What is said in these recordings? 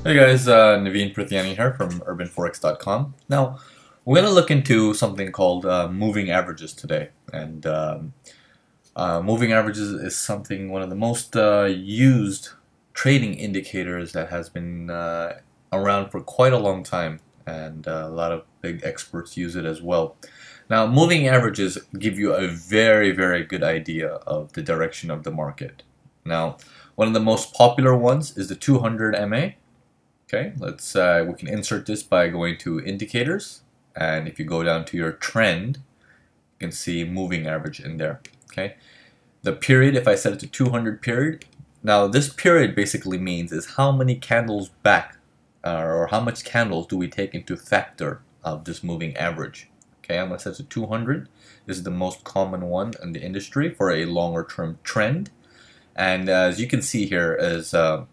Hey guys, Navin here from urbanforex.com. Now, we're going to look into something called moving averages today. And moving averages is one of the most used trading indicators that has been around for quite a long time. And a lot of big experts use it as well. Now, moving averages give you a very, very good idea of the direction of the market. Now, one of the most popular ones is the 200 MA. Okay, we can insert this by going to indicators, and if you go down to your trend, you can see moving average in there. Okay, the period, if I set it to 200 period, now this period basically means is how many candles back, or how much candles do we take into factor of this moving average. Okay, I'm going to set it to 200. This is the most common one in the industry for a longer term trend, and as you can see here is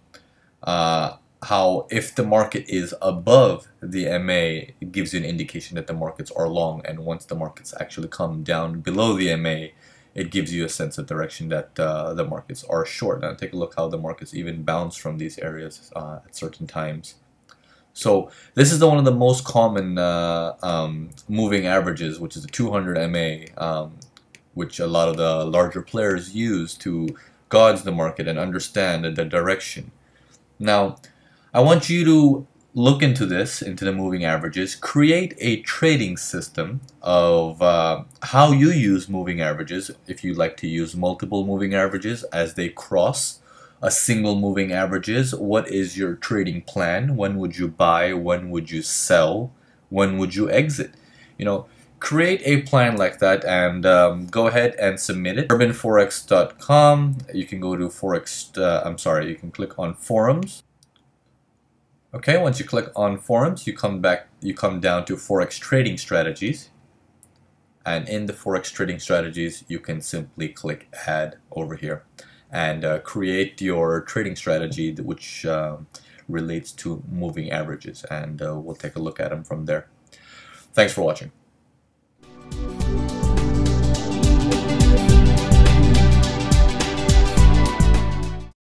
how if the market is above the MA, it gives you an indication that the markets are long, and once the markets actually come down below the MA, it gives you a sense of direction that the markets are short. Now take a look how the markets even bounce from these areas at certain times. So this is one of the most common moving averages, which is the 200 MA, which a lot of the larger players use to gauge the market and understand the direction. Now, I want you to look into the moving averages, create a trading system of how you use moving averages, if you like to use multiple moving averages as they cross a single moving averages. What is your trading plan? When would you buy? When would you sell? When would you exit? Create a plan like that and go ahead and submit it. urbanforex.com. You can go to you can click on forums. Okay, once you click on forums, you come down to Forex trading strategies, and in the Forex trading strategies you can simply click add over here and create your trading strategy which relates to moving averages, and we'll take a look at them from there. Thanks for watching.